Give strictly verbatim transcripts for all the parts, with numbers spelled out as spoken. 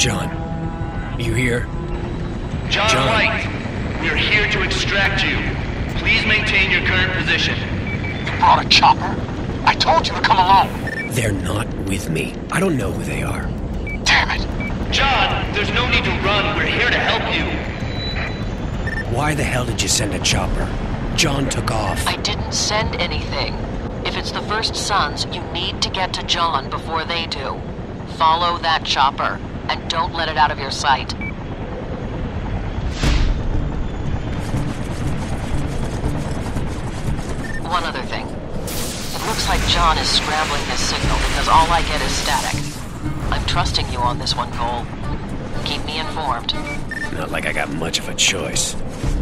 John, you here? John, John White, we are here to extract you. Please maintain your current position. You brought a chopper? I told you to come alone. They're not with me. I don't know who they are. Damn it. John, there's no need to run. We're here to help you. Why the hell did you send a chopper? John took off. I didn't send anything. If it's the First Sons, you need to get to John before they do. Follow that chopper, and don't let it out of your sight. One other thing. It looks like John is scrambling his signal because all I get is static. I'm trusting you on this one, Cole. Keep me informed. Not like I got much of a choice.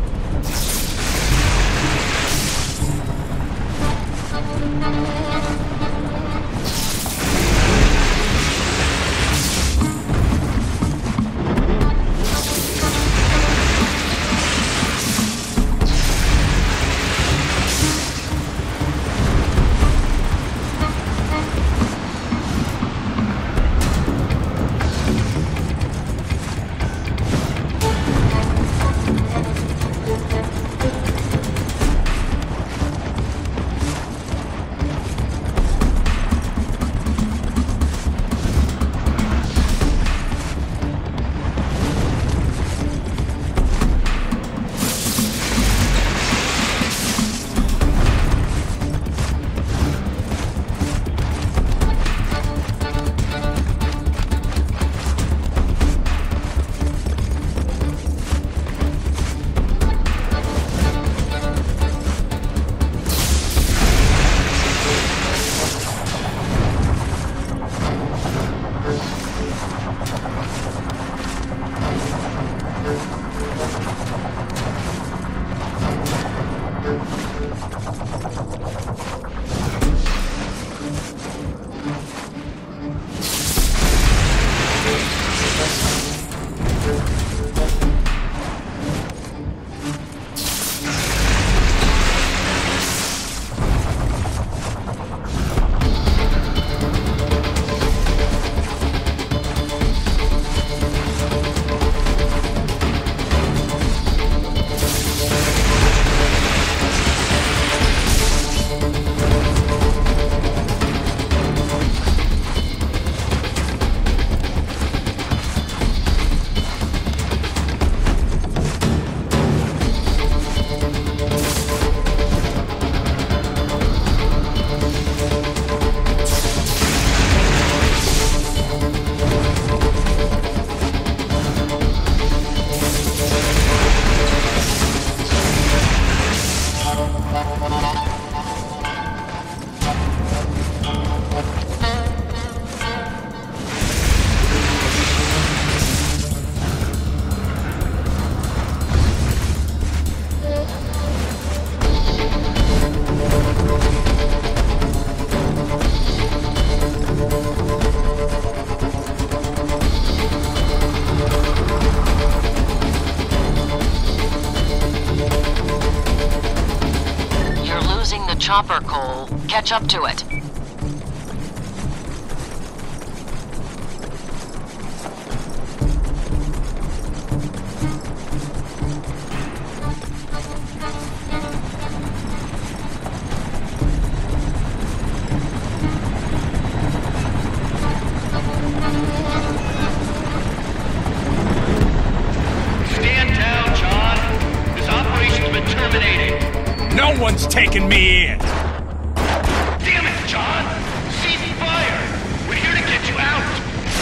Chopper, Cole. Catch up to it. Stand down, John. This operation's been terminated. No one's taking me in! Damn it, John! Cease fire! We're here to get you out!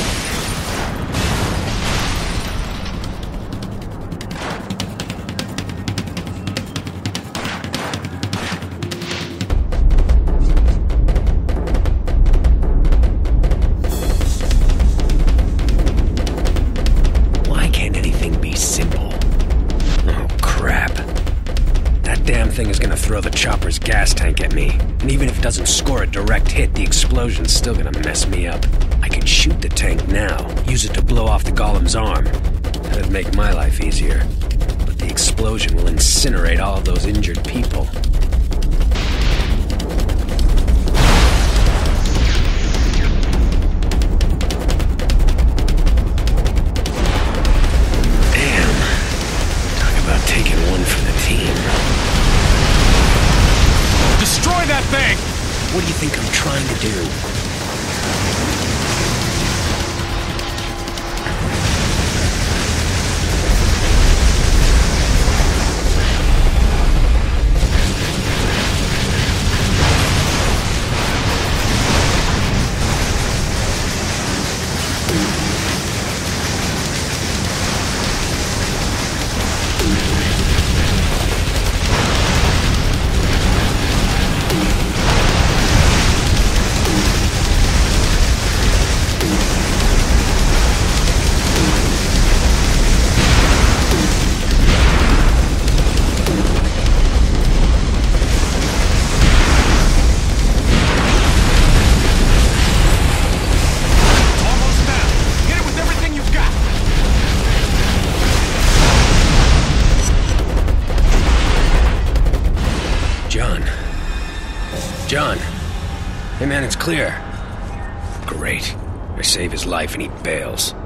Why can't anything be simple? Oh, crap. That damn thing is gonna throw the chopper's gas tank at me. And even if it doesn't score a direct hit, the explosion's still gonna mess me up. I can shoot the tank now, use it to blow off the golem's arm. That'd make my life easier. But the explosion will incinerate all of those injured people. John. Hey man, it's clear. Great. I save his life and he bails.